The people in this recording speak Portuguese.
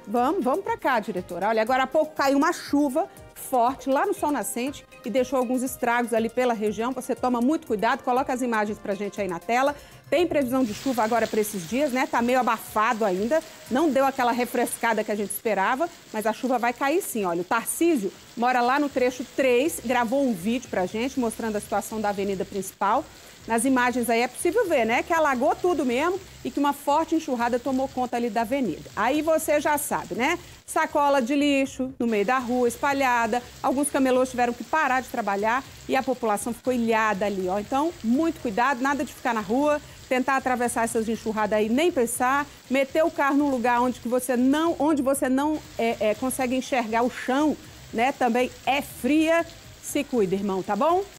Vamos para cá, diretora. Olha, agora há pouco caiu uma chuva forte lá no Sol Nascente e deixou alguns estragos ali pela região. Você toma muito cuidado, coloca as imagens pra gente aí na tela. Tem previsão de chuva agora para esses dias, né? Tá meio abafado ainda, não deu aquela refrescada que a gente esperava, mas a chuva vai cair sim. Olha, o Tarcísio mora lá no trecho 3, gravou um vídeo pra gente mostrando a situação da avenida principal. Nas imagens aí é possível ver, né, que alagou tudo mesmo e que uma forte enxurrada tomou conta ali da avenida. Aí você já sabe, né? Sacola de lixo no meio da rua, espalhada. Alguns camelôs tiveram que parar de trabalhar e a população ficou ilhada ali, ó. Então, muito cuidado, nada de ficar na rua, tentar atravessar essas enxurradas aí, nem pensar, meter o carro num lugar onde você não consegue enxergar o chão, né? Também é fria. Se cuida, irmão, tá bom?